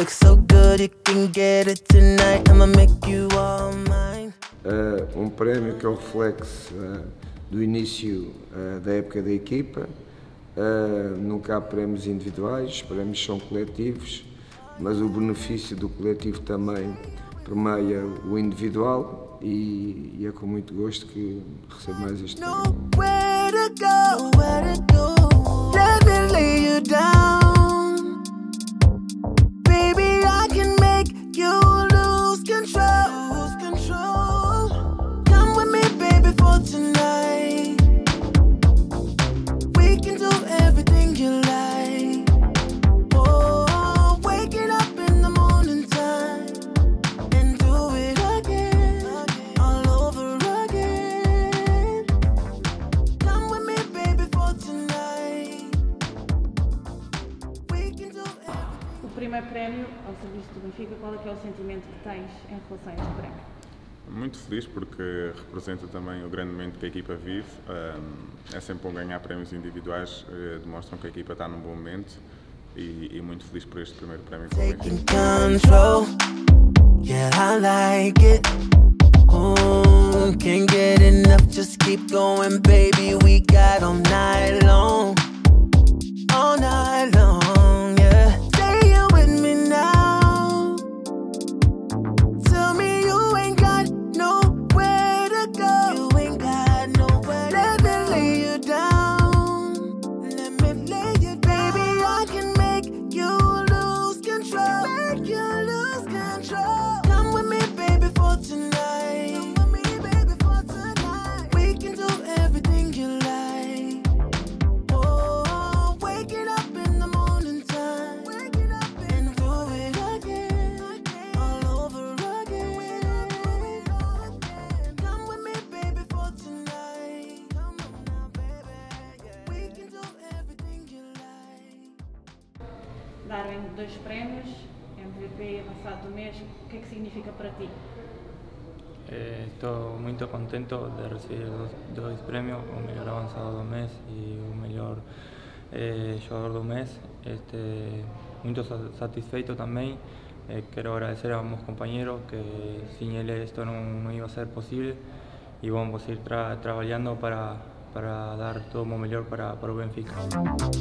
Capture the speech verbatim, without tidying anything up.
look so good, you can get it tonight. I'ma make you all mine. Uh, um prémio que é o reflexo uh, do início uh, da época da equipa. Uh, nunca há prémios individuais, os prémios são coletivos, mas o benefício do coletivo também permeia o individual e, e é com muito gosto que recebo mais este prémio. O primeiro prémio ao serviço do Benfica, qual é que é o sentimento que tens em relação a este prémio? Muito feliz porque representa também o grande momento que a equipa vive. É sempre bom ganhar prémios individuais, demonstram que a equipa está num bom momento e, e muito feliz por este primeiro prémio para o Benfica. Darem dois prémios, M V P e avançado do mês, o que é que significa para ti? Eh, estou muito contente de receber dois, dois prémios, o melhor avançado do mês e o melhor eh, jogador do mês. Este, muito satisfeito também. Eh, quero agradecer a meus companheiros que sem eles isto não, não ia ser possível e vamos ir tra trabalhando para, para dar todo o melhor para, para o Benfica.